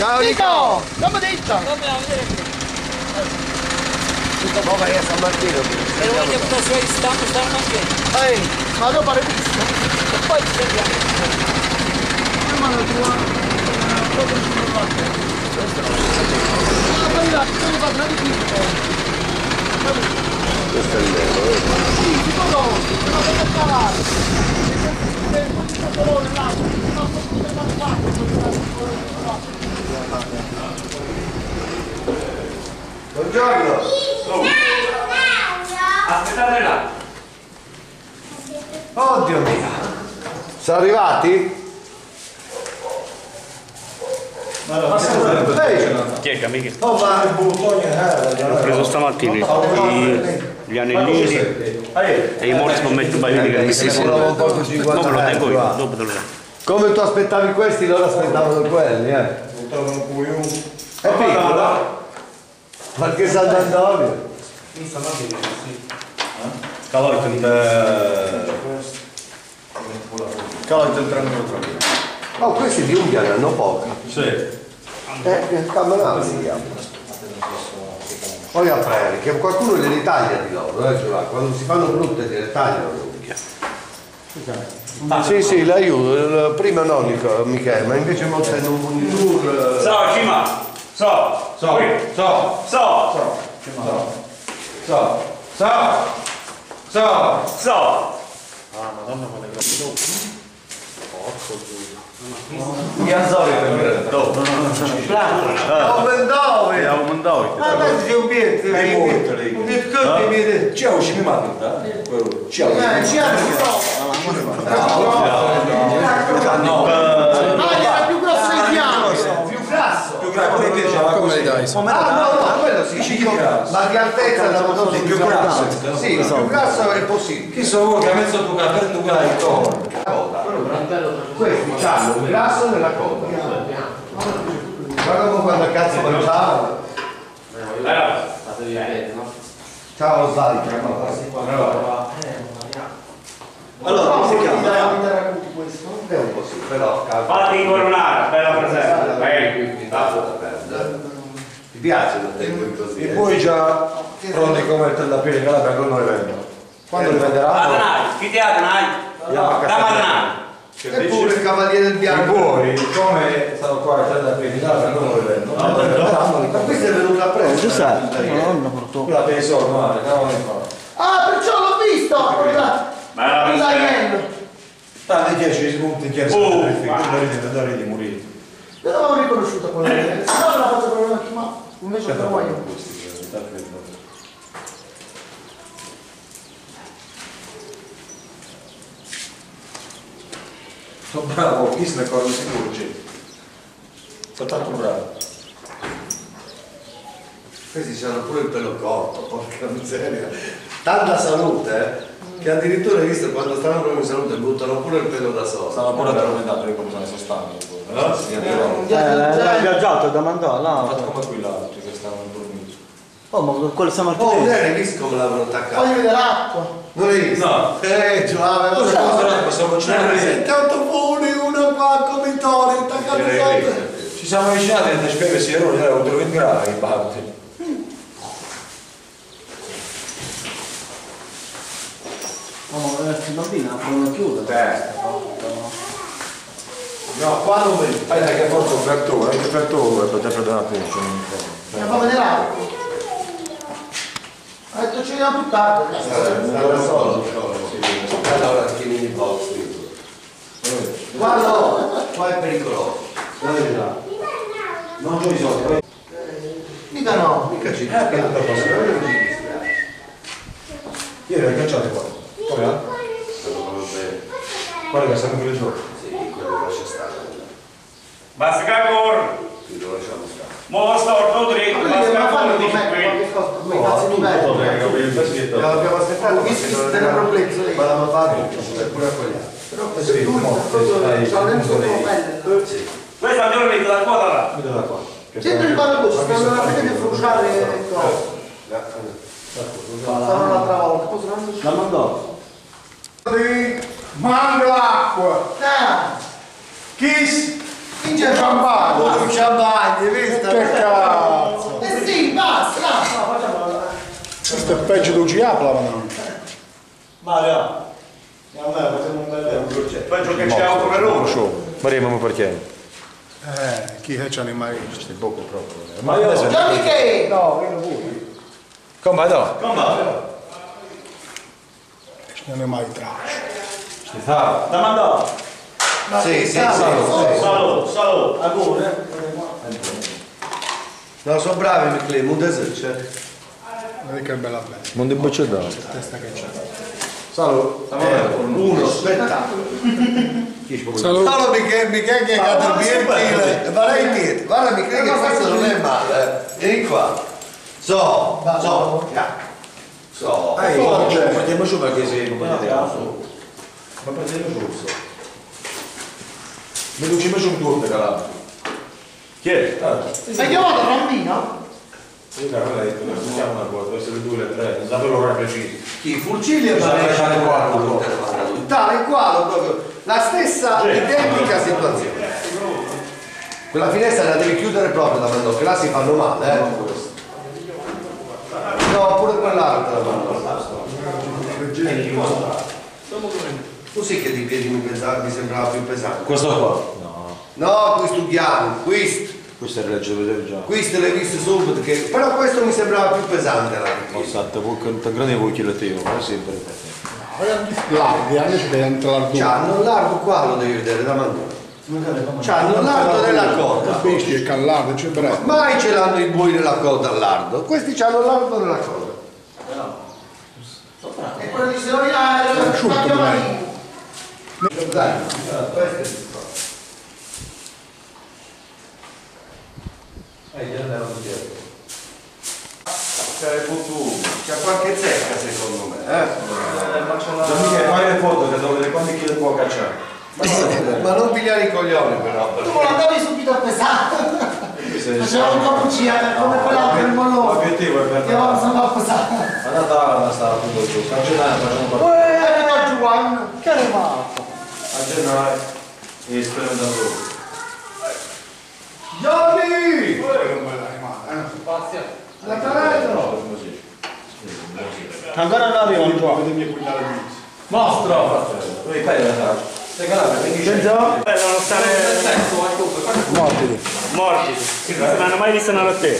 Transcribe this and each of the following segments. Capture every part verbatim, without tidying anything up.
Ciao Nico! Come detto? Tutto poi vai a San Martino. E non voglio portare su stampo, stampo anche. Ehi, ma dopo pare visto. E poi ti sembra. Ma lo tua... Dopo ci sono fatte. Questo non questo è il nero, eh? sì, si conosce, se non deve parlare. Buongiorno! Aspettate là! Oddio mio! Sono arrivati? Chi è che amiche? Oh, ma Ho preso stamattina i- gli anellini e i morti non metto mai vedere che sì, mi sì, un po' così, dopo lo tengo io, guarda. dopo te lo tengo. come tu aspettavi questi, loro aspettavano quelli, eh? È piccolo? Perché San Antonio? Kaloitin Kaloitin tranquillo tranquillo. Oh, questi di unghia ne hanno poca. Sì. Eh, camminava si chiama. Poi a prendere, che qualcuno le ritaglia di loro, eh, Giovanni. Quando si fanno brutte le ritagliano le unghie. Sì, sì, l'aiuto. Prima no, Michele, ma invece non sei un tour. Ciao Cima! So! So, so, So! so, so, so, so. So! Mi alzare per dopo. Dove dove? Ja mandavi. Ma pensi che obietto? Dei molto lei. Un discorso mi dice. Ciao, ci mi mandi, ciao. Eh, ci hanno No. Ah, era più grosso di piano. Più grasso. Più grande, come diceva come le dai? Ah, no, no, quello sì, Dici più grasso. ma di altezza da una cosa Più grasso. sì, più grasso è possibile. Chi sono voi che ha mezzo tu per tu hai intorno? Questi hanno un grasso nella coda. Guarda come quando cazzo mangiava. Ciao Osvaldo. Allora, come si chiama? È un po' sì, però Fatti incoronare, bella presenza! ti piace lo tengo così? E poi già pronti come il tellappiede Calabria non lo vendono. Quando li venderanno? Adanai, chi ti Adanai? Ramadana! Eppure il cavaliere del I bianco. buoni, come stanno qua il tellappiede Calabria non lo vendono. Ma questo è venuto a prendere. Giuseppe, la nonna portò. Quella per i soldi, male, cavolo ne fa. Ah, perciò l'ho visto! Bella presenza! L'aiello. Tanti dieci spunti in chiesa, Oh, da ridi di morire. Non l'avevo riconosciuta quella lì. Se no me la faccio proprio anche, ma invece non voglio. Sono bravo, chi se ne accorge sicuro c'è. Sono tanto bravo. Questi hanno pure il pelo corto, porca miseria. Tanta salute, eh? Che addirittura hai visto quando stanno proprio in salute buttano pure il pelo da solo. Stanno pure addormentato io come se ne sono stanchi. Eh, l'ha viaggiato da mandare Ha là. fatto come quelli altri che stavano dormendo. Oh, ma quello San Oh, Martino. non hai visto come l'avevano attaccato? Voglio vedere l'acqua. Non l'hai visto? No. Eh, Giovanni, Cosa cosa stiamo cucinando? intanto fuori una qua come i tori, attaccato sopra. Ci siamo avvicinati e ti spiego se ero era otto venti gradi in parte. Oh, ragazzi, bambina, non chiude. No, qua non vedi. Aspetta che porto un cartone, che cartone per te perdonate. Mi fa vedere l'acqua. Ha detto ci vediamo più tardi. Stava solo, allora ti chiedi in box. Guarda, qua è pericoloso. Non c'ho i soldi. Mica no. Mica ci Eh, per dispiace. Io ero cacciato qua. Come va? Guarda che siamo quelle giorni. Sì, quello lascia stare. Basta cagor! Qui lo lasciamo stare. Mo storto dritto, Quelli basta devono farlo cagor, com'è, dici qualche cosa, come cazzo di bello. L'abbiamo aspettato Ho visto che si deve complesso lì. ma l'hanno fatto pure a quegli altri. Però se tu c'ha dentro come pelle. Sì. Questo andiamo lì, da qua, da là. Vedo da qua. Dentro il barco ci stanno una fede di fruciare e cose. Stanno un'altra volta. Poi sono La mandò. Mando acqua! Ah, Chi? io spinge il champagne. Un champagne, visto? Che cazzo. Eh sì, basta, no. Questo è peggio di U G A, Plavanano. Mario, a me facciamo un bel Penso che c'è auto per loro. Faremo perché? Eh, chi è c'ha nei maestri? Queste bocche proprio. Ma io sono... Già Michele! No, io non vuoi. Come no? Come? Non è mai trash. Ci sta. Da mandare. Sì, sì, sì. Salut, salut, auguri. No, sono bravi Michele, un desert. Vedi che bella bella. Non devo c'è Testa che c'è. Salut. Uno, aspetta. Saluto. Allora Michele, Michele che ha dormito il guarda il niente, guarda Michele che questo non è male, eh. Vieni qua. So, so, so. Partiamo su perché se non partiamo su. Ma partiamo giusto. Mi dici messo un turno calato. Chi è? Hai chiamato bambino? Io caro lei, non siamo una cosa, deve essere due le tre, non sapevo l'ora preciso. Chi? Fulcilli e Bisogna lasciare qua. tale quale proprio la stessa identica situazione. Quella finestra la devi chiudere proprio da mandò, che là si fanno male, eh. No, pure quell'altra mandò. Tu sì che di piedi mi, pensava, mi sembrava più pesante. Questo qua? No. No, questo piano, questo. Questo è il reggio, vedevo già. Questo l'hai visto subito, che... però questo mi sembrava più pesante. Ho fatto, tan grande voi che lo tevo, come sempre. Larghi, adesso deve entrare due. C'hanno il largo qua, lo devi vedere da mandare. C'hanno il largo della coda. Questi è callardo, c'è breve. Mai ce l'hanno i buoi nella coda al lardo. Questi c'hanno il largo nella coda. E quello di Seroria è asciutto Dai, questo è il c'è qualche zecca secondo me, eh? Fai le foto che devo vedere quanti chili può cacciare. Ma non pigliare i coglioni però. Tu me lo andavi subito a pesare. Faceva un cappuccino come quella del mollone. L'obiettivo è per Che non sono a pesare. a Natale non stava tutto giù, a gennaio facciamo parte. Eh, ma Giovanni, che ne fatto? A gennaio e sperimentando tutto. Gianni! Ancora non arrivano qua. Mostro! Poi fai la traccia. Sei calato, quindi c'è. Beh, devono stare Morti. morti. Non hanno mai visto una lotte.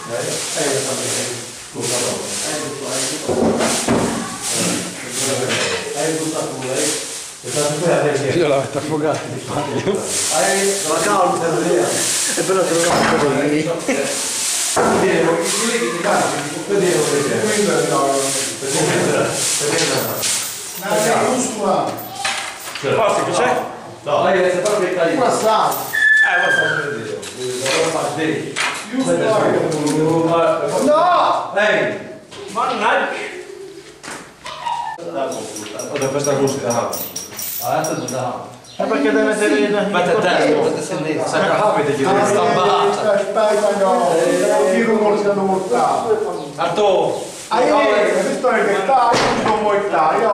Io l'avete affogato di paglio. La calma e però trovato lì. Posto che c'è? No, lei è proprio il calibro. Qua sta. No! Ehi! Mannaggia! Guarda questa cosa. È perché deve essere... Ma te te, sai che capite che devi stampare. Aspetta, no. Io non si hanno mortato. Arto! Ah, io ho visto che sta, io non può mortare. Io